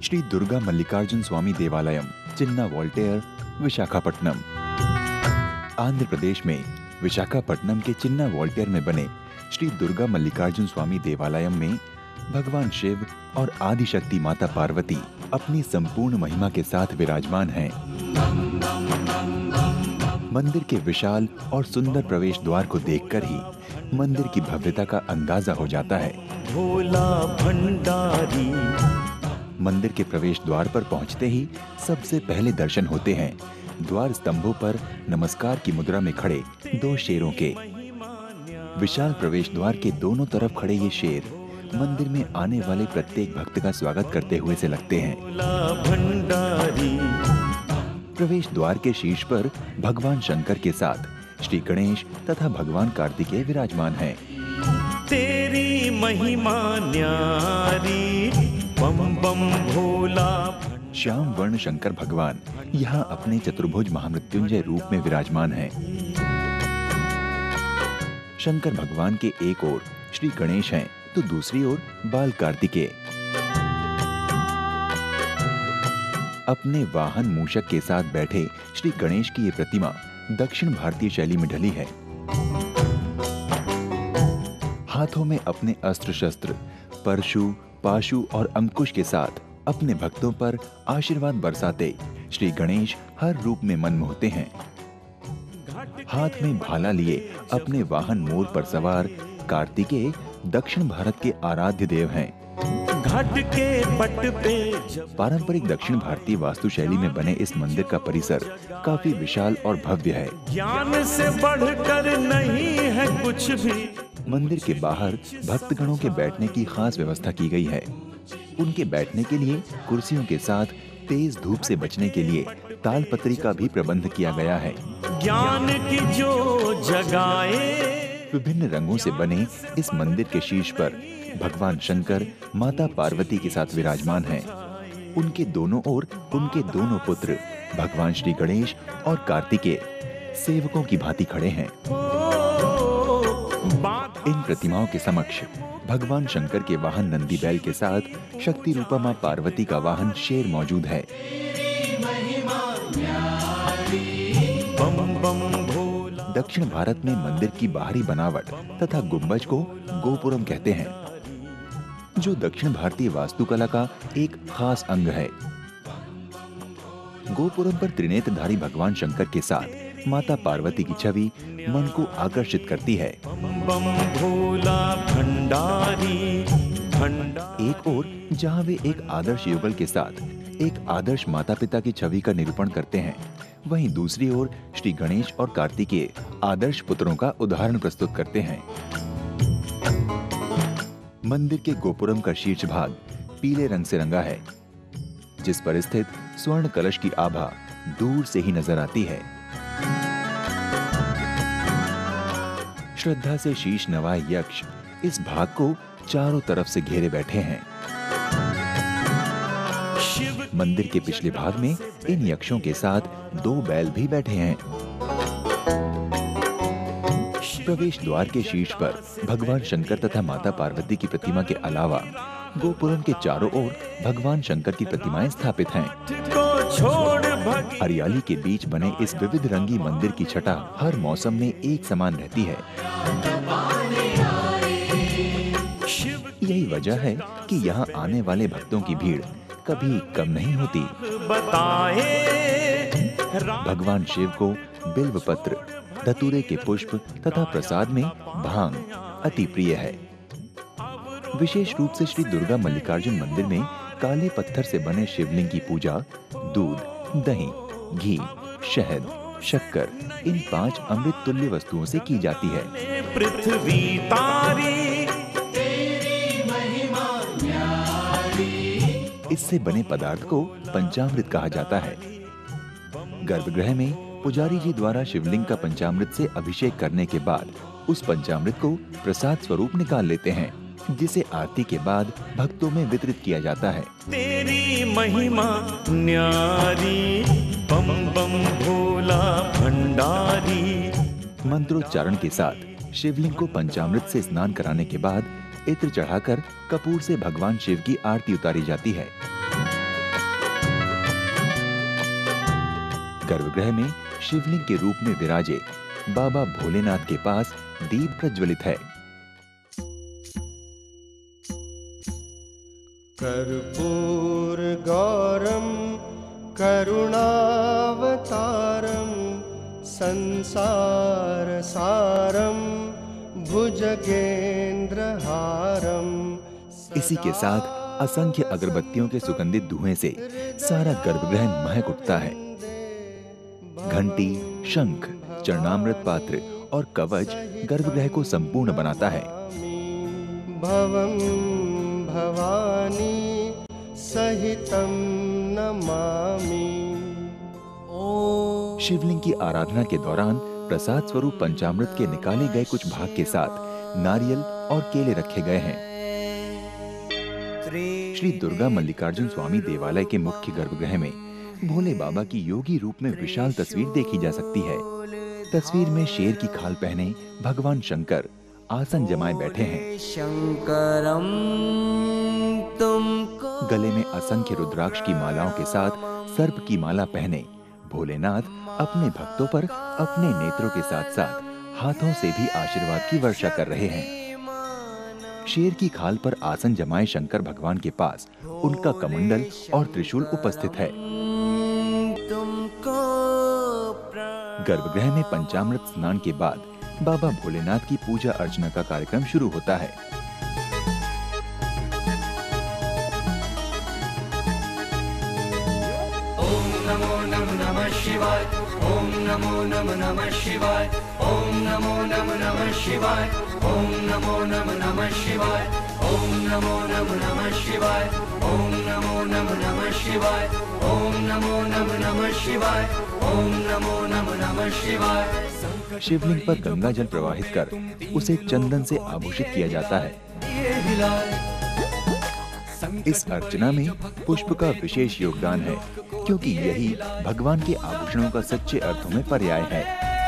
Shri Durga Mallikarjun Swami Devalayam, Chinna Waltair, Visakhapatnam. Andhra Pradesh में विशाखापट्टनम के चिन्ना Voltaire में बने श्री दुर्गा मल्लिकार्जुन स्वामी देवालयम में भगवान शिव और आदिशक्ति माता पार्वती अपनी संपूर्ण महिमा के साथ विराजमान हैं। मंदिर के विशाल और सुंदर प्रवेश द्वार को देखकर ही मंदिर की भव्यता का अंदाजा हो जाता है। भोला भंडारी। मंदिर के प्रवेश द्वार पर पहुंचते ही सबसे पहले दर्शन होते हैं द्वार स्तंभों पर नमस्कार की मुद्रा में खड़े दो शेरों के। विशाल प्रवेश द्वार के दोनों तरफ खड़े ये शेर मंदिर में आने वाले प्रत्येक भक्त का स्वागत करते हुए से लगते हैं। प्रवेश द्वार के शीर्ष पर भगवान शंकर के साथ श्री गणेश तथा भगवान कार्तिकेय विराजमान हैं। तेरी महिमा न्यारी, बम बम भोला। श्याम वर्ण शंकर भगवान यहाँ अपने चतुर्भुज महामृत्युंजय रूप में विराजमान हैं। शंकर भगवान के एक ओर श्री गणेश हैं तो दूसरी ओर बाल कार्तिकेय। अपने वाहन मूषक के साथ बैठे श्री गणेश की ये प्रतिमा दक्षिण भारतीय शैली में ढली है। हाथों में अपने अस्त्र शस्त्र, परशु, पाशु और अंकुश के साथ अपने भक्तों पर आशीर्वाद बरसाते श्री गणेश हर रूप में मनमोहते हैं। हाथ में भाला लिए अपने वाहन मोर पर सवार कार्तिकेय दक्षिण भारत के आराध्य देव हैं। घाट के पट पे पारंपरिक दक्षिण भारतीय वास्तुशैली में बने इस मंदिर का परिसर काफी विशाल और भव्य है। ज्ञान से बढ़कर नहीं है कुछ भी। मंदिर के बाहर भक्तगणों के बैठने की खास व्यवस्था की गई है। उनके बैठने के लिए कुर्सियों के साथ तेज धूप से बचने के लिए तालपत्री का भी प्रबंध किया गया है। ज्ञान की जो जगाए। विभिन्न रंगों से बने इस मंदिर के शीर्ष पर भगवान शंकर माता पार्वती के साथ विराजमान हैं। उनके दोनों ओर उनके दोनों पुत्र भगवान श्री गणेश और कार्तिकेय सेवकों की भांति खड़े हैं। इन प्रतिमाओं के समक्ष भगवान शंकर के वाहन नंदी बैल के साथ शक्ति रूपा मां पार्वती का वाहन शेर मौजूद है। दक्षिण भारत में मंदिर की बाहरी बनावट तथा गुंबज को गोपुरम कहते हैं, जो दक्षिण भारतीय वास्तुकला का एक खास अंग है। गोपुरम पर त्रिनेत्रधारी भगवान शंकर के साथ माता पार्वती की छवि मन को आकर्षित करती है। बम भोला भंडारी। एक ओर जहां वे एक आदर्श युगल के साथ एक आदर्श माता पिता की छवि का निरूपण करते हैं, वहीं दूसरी ओर श्री गणेश और कार्तिकेय आदर्श पुत्रों का उदाहरण प्रस्तुत करते हैं। मंदिर के गोपुरम का शीर्ष भाग पीले रंग से रंगा है, जिस पर स्थित स्वर्ण कलश की आभा दूर से ही नजर आती है। श्रद्धा से शीश नवाए यक्ष इस भाग को चारों तरफ से घेरे बैठे हैं। मंदिर के पिछले भाग में इन यक्षों के साथ दो बैल भी बैठे हैं। प्रवेश द्वार के शीर्ष पर भगवान शंकर तथा माता पार्वती की प्रतिमा के अलावा गोपुरम के चारों ओर भगवान शंकर की प्रतिमाएं स्थापित हैं। हरियाली के बीच बने इस विविध रंगी मंदिर की छटा हर मौसम में एक समान रहती है। यही वजह है कि यहाँ आने वाले भक्तों की भीड़ कभी कम नहीं होती। भगवान शिव को बिल्व पत्र, धतूरे के पुष्प तथा प्रसाद में भांग अति प्रिय है। विशेष रूप से श्री दुर्गा मल्लिकार्जुन मंदिर में काले पत्थर से बने शिवलिंग की पूजा दूध, दही, घी, शहद, शक्कर इन 5 अमृत तुल्य वस्तुओं से की जाती है। पृथ्वी तारी। इससे बने पदार्थ को पंचामृत कहा जाता है। गर्भगृह में पुजारी जी द्वारा शिवलिंग का पंचामृत से अभिषेक करने के बाद उस पंचामृत को प्रसाद स्वरूप निकाल लेते हैं, जिसे आरती के बाद भक्तों में वितरित किया जाता है। तेरी महिमा न्यारी, बम बम भोला भंडारी। मंत्रोच्चारण के साथ शिवलिंग को पंचामृत से स्नान कराने के बाद इत्र चढ़ाकर कपूर से भगवान शिव की आरती उतारी जाती है। गर्भगृह में शिवलिंग के रूप में विराजे बाबा भोलेनाथ के पास दीप प्रज्वलित है। कर्पूर गौरम करुणावतारम संसार सारम भुजगेंद्रहारम। इसी के साथ असंख्य अगरबत्तियों के सुगंधित धुएं से सारा गर्भगृह महक उठता है। घंटी, शंख, चरणामृत पात्र और कवच गर्भगृह को संपूर्ण बनाता है। भवं भवानी सहितं नमामि। शिवलिंग की आराधना के दौरान प्रसाद स्वरूप पंचामृत के निकाले गए कुछ भाग के साथ नारियल और केले रखे गए हैं। श्री दुर्गा मल्लिकार्जुन स्वामी देवालय के मुख्य गर्भगृह में भोले बाबा की योगी रूप में विशाल तस्वीर देखी जा सकती है। तस्वीर में शेर की खाल पहने भगवान शंकर आसन जमाए बैठे हैं। शंकरम तुमको गले में असंख्य रुद्राक्ष की मालाओं के साथ सर्प की माला पहने भोलेनाथ अपने भक्तों पर अपने नेत्रों के साथ साथ हाथों से भी आशीर्वाद की वर्षा कर रहे हैं। शेर की खाल पर आसन जमाए शंकर भगवान के पास उनका कमंडल और त्रिशूल उपस्थित है। गर्भगृह में पंचामृत स्नान के बाद बाबा भोलेनाथ की पूजा अर्चना का कार्यक्रम शुरू होता है। ओम नमो नमः शिवाय, ओम नमो नमः शिवाय, ओम नमो नमः शिवाय, ओम नमो नमः शिवाय, ओम नमो नमः शिवाय, ओम नमो नमः शिवाय, ओम नमो नमः शिवाय, ओम नमो नमः शिवाय। शिवलिंग पर गंगा जल प्रवाहित कर उसे चंदन से आभूषित किया जाता है। इस अर्चना में पुष्प का विशेष योगदान है, क्योंकि यही भगवान के आभूषणों का सच्चे अर्थों में पर्याय है।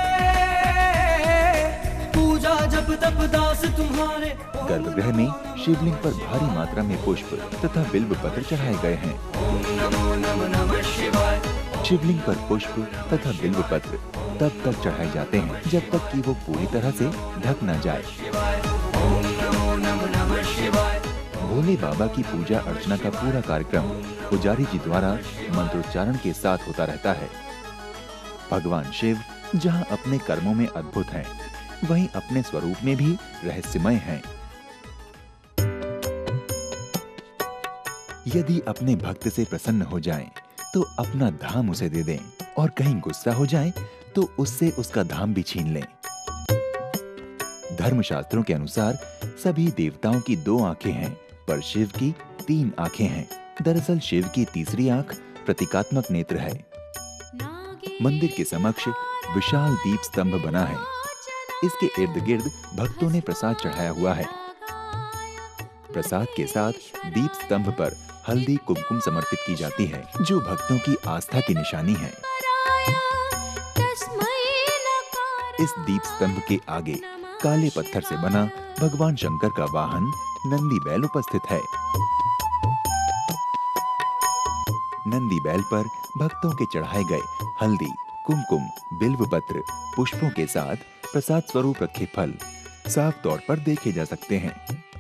पूजा जब तप दास तुम्हारे। गर्भगृह में शिवलिंग पर भारी मात्रा में पुष्प तथा बिल्व पत्र चढ़ाए गए हैं। ओम नमो नमः शिवाय। शिवलिंग पर पुष्प तथा बिल्व पत्र तब तक चढ़ाए जाते हैं जब तक कि वो पूरी तरह से ढक न जाए। ओम नमो नमः शिवाय। भोले बाबा की पूजा अर्चना का पूरा कार्यक्रम पुजारी जी द्वारा मंत्रोच्चारण के साथ होता रहता है। भगवान शिव जहां अपने कर्मों में अद्भुत हैं, वहीं अपने स्वरूप में भी रहस्यमय हैं। यदि अपने भक्त से प्रसन्न हो जाएं, तो अपना धाम उसे दे दें, और कहीं गुस्सा हो जाएं, तो उससे उसका धाम भी छीन लें। धर्मशास्त्रों के अनुसार सभी देवताओं की 2 आंखें हैं, पर शिव की 3 आंखें हैं। दरअसल शिव की तीसरी आंख प्रतीकात्मक नेत्र है। मंदिर के समक्ष विशाल दीप स्तंभ बना है। इसके इर्द गिर्द भक्तों ने प्रसाद चढ़ाया हुआ है। प्रसाद के साथ दीप स्तंभ पर हल्दी कुमकुम समर्पित की जाती है, जो भक्तों की आस्था की निशानी है। इस दीप स्तंभ के आगे काले पत्थर से बना भगवान शंकर का वाहन नंदी बैल उपस्थित है। नंदी बैल पर भक्तों के चढ़ाए गए हल्दी, कुमकुम, बिल्व पत्र, पुष्पों के साथ प्रसाद स्वरूप रखे फल साफ तौर पर देखे जा सकते हैं।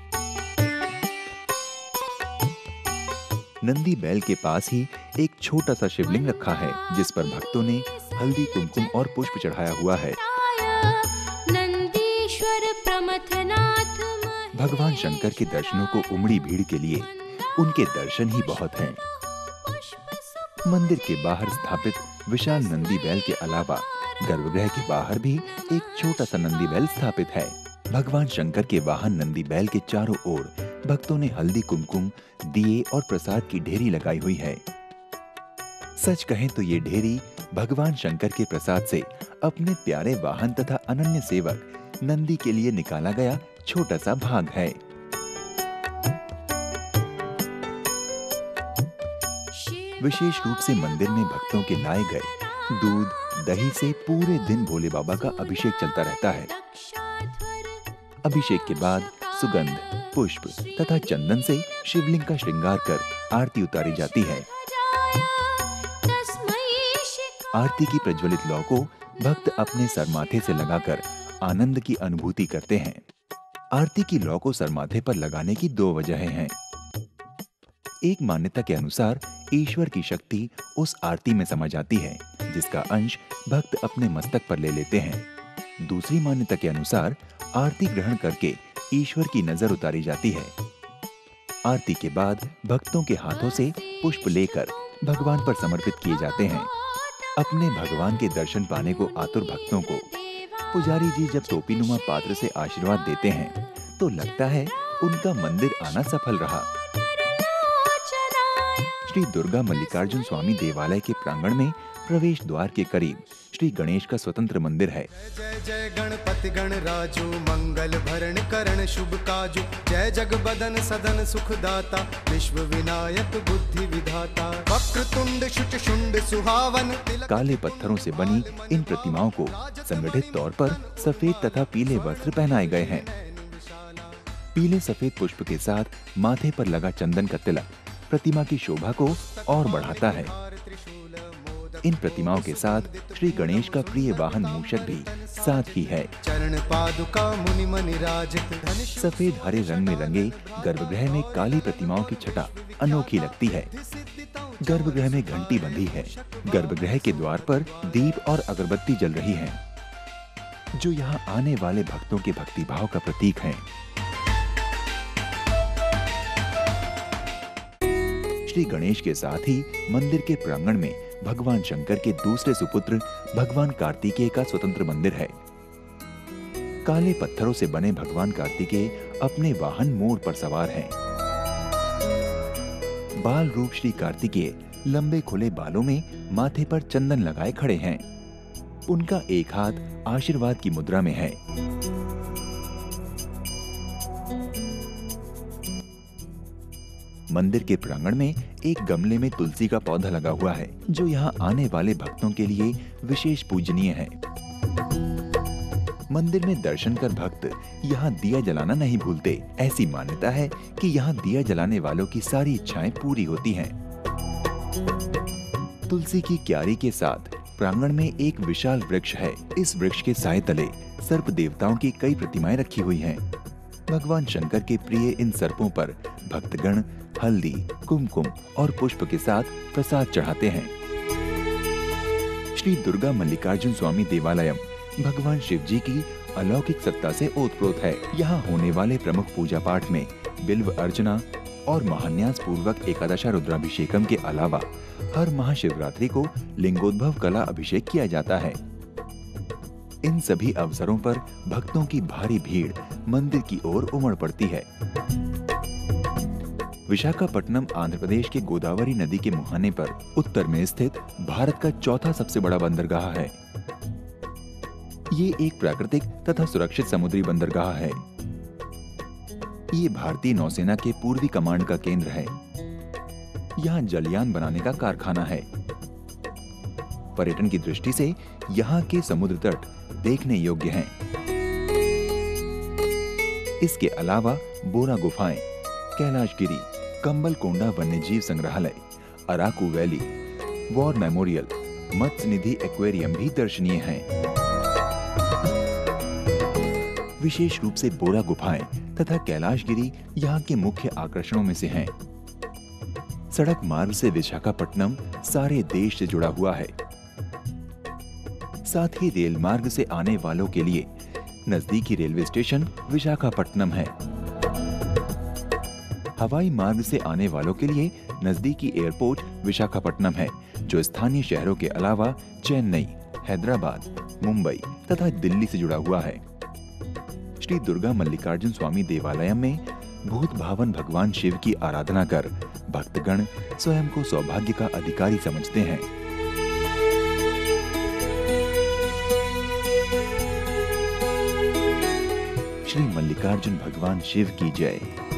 नंदी बैल के पास ही एक छोटा सा शिवलिंग रखा है, जिस पर भक्तों ने हल्दी, कुमकुम और पुष्प चढ़ाया हुआ है। भगवान शंकर के दर्शनों को उमड़ी भीड़ के लिए उनके दर्शन ही बहुत हैं। मंदिर के बाहर स्थापित विशाल नंदी बैल के अलावा गर्भगृह के बाहर भी एक छोटा सा नंदी बैल स्थापित है। भगवान शंकर के वाहन नंदी बैल के चारों ओर भक्तों ने हल्दी, कुमकुम, दिए और प्रसाद की ढेरी लगाई हुई है। सच कहें तो ये ढेरी भगवान शंकर के प्रसाद से अपने प्यारे वाहन तथा अनन्य सेवक नंदी के लिए निकाला गया छोटा सा भाग है। विशेष रूप से मंदिर में भक्तों के लाए गए दूध, दही से पूरे दिन भोले बाबा का अभिषेक चलता रहता है। अभिषेक के बाद सुगंध, पुष्प तथा चंदन से शिवलिंग का श्रृंगार कर आरती उतारी जाती है। आरती की प्रज्वलित लौ को भक्त अपने सरमाथे से लगाकर आनंद की अनुभूति करते हैं। आरती की लौ को सरमाथे पर लगाने की 2 वजहें हैं। एक मान्यता के अनुसार ईश्वर की शक्ति उस आरती में समा जाती है, जिसका अंश भक्त अपने मस्तक पर ले लेते हैं। दूसरी मान्यता के अनुसार आरती ग्रहण करके ईश्वर की नजर उतारी जाती है। आरती के बाद भक्तों के हाथों से पुष्प लेकर भगवान पर समर्पित किए जाते हैं। अपने भगवान के दर्शन पाने को आतुर भक्तों को पुजारी जी जब टोपीनुमा पात्र से आशीर्वाद देते हैं तो लगता है उनका मंदिर आना सफल रहा। श्री दुर्गा मल्लिकार्जुन स्वामी देवालय के प्रांगण में प्रवेश द्वार के करीब श्री गणेश का स्वतंत्र मंदिर है। जय जय गणपति गणराजो मंगल भरण करण शुभ काजु, जय जगबदन सदन सुखदाता, विश्व विनायक बुद्धि विधाता, वक्रतुंड शुच शुंड सुहावन। काले पत्थरों से बनी इन प्रतिमाओं को संगठित तौर पर सफेद तथा पीले वस्त्र पहनाए गए हैं। पीले सफेद पुष्प के साथ माथे पर लगा चंदन का तिलक प्रतिमा की शोभा को और बढ़ाता है। इन प्रतिमाओं के साथ श्री गणेश का प्रिय वाहन मूषक भी साथ ही है। चरण पादुका मुनि मनि राजित धनुष। सफेद हरे रंग में रंगे गर्भगृह में काली प्रतिमाओं की छटा अनोखी लगती है। गर्भगृह में घंटी बंधी है। गर्भगृह के द्वार पर दीप और अगरबत्ती जल रही है, जो यहाँ आने वाले भक्तों के भक्तिभाव का प्रतीक है। श्री गणेश के साथ ही मंदिर के प्रांगण में भगवान शंकर के दूसरे सुपुत्र भगवान कार्तिकेय का स्वतंत्र मंदिर है। काले पत्थरों से बने भगवान कार्तिकेय अपने वाहन मोर पर सवार हैं। बाल रूप श्री कार्तिकेय लंबे खुले बालों में माथे पर चंदन लगाए खड़े हैं। उनका एक हाथ आशीर्वाद की मुद्रा में है। मंदिर के प्रांगण में एक गमले में तुलसी का पौधा लगा हुआ है, जो यहाँ आने वाले भक्तों के लिए विशेष पूजनीय है। मंदिर में दर्शन कर भक्त यहाँ दिया जलाना नहीं भूलते। ऐसी मान्यता है कि यहाँ दिया जलाने वालों की सारी इच्छाएं पूरी होती हैं। तुलसी की क्यारी के साथ प्रांगण में एक विशाल वृक्ष है। इस वृक्ष के साए तले सर्प देवताओं की कई प्रतिमाएं रखी हुई हैं। भगवान शंकर के प्रिय इन सर्पों पर भक्तगण हल्दी, कुमकुम और पुष्प के साथ प्रसाद चढ़ाते हैं। श्री दुर्गा मल्लिकार्जुन स्वामी देवालयम भगवान शिव जी की अलौकिक सत्ता से ओतप्रोत है। यहाँ होने वाले प्रमुख पूजा पाठ में बिल्व अर्चना और महान्यास पूर्वक एकादशा रुद्राभिषेकम के अलावा हर महाशिवरात्रि को लिंगोद्भव कला अभिषेक किया जाता है। इन सभी अवसरों पर भक्तों की भारी भीड़ मंदिर की ओर उमड़ पड़ती है। विशाखापट्टनम आंध्र प्रदेश के गोदावरी नदी के मुहाने पर उत्तर में स्थित भारत का चौथा सबसे बड़ा बंदरगाह है। ये एक प्राकृतिक तथा सुरक्षित समुद्री बंदरगाह है। ये भारतीय नौसेना के पूर्वी कमांड का केंद्र है। यहाँ जलयान बनाने का कारखाना है। पर्यटन की दृष्टि से यहाँ के समुद्र तट देखने योग्य हैं। इसके अलावा बोरा गुफाएं, कैलाशगिरी, कंबलकोंडा वन्यजीव संग्रहालय, Araku valley, war memorial, Matsya Nidhi aquarium भी दर्शनीय हैं। विशेष रूप से बोरा गुफाएं तथा कैलाशगिरी यहाँ के मुख्य आकर्षणों में से हैं। सड़क मार्ग से विशाखापट्टनम सारे देश से जुड़ा हुआ है। साथ ही रेल मार्ग से आने वालों के लिए नजदीकी रेलवे स्टेशन विशाखापट्टनम है। हवाई मार्ग से आने वालों के लिए नजदीकी एयरपोर्ट विशाखापट्टनम है, जो स्थानीय शहरों के अलावा चेन्नई, हैदराबाद, मुंबई तथा दिल्ली से जुड़ा हुआ है। श्री दुर्गा मल्लिकार्जुन स्वामी देवालयम में भूत भावन भगवान शिव की आराधना कर भक्तगण स्वयं को सौभाग्य का अधिकारी समझते हैं। श्री मल्लिकार्जुन भगवान शिव की जय।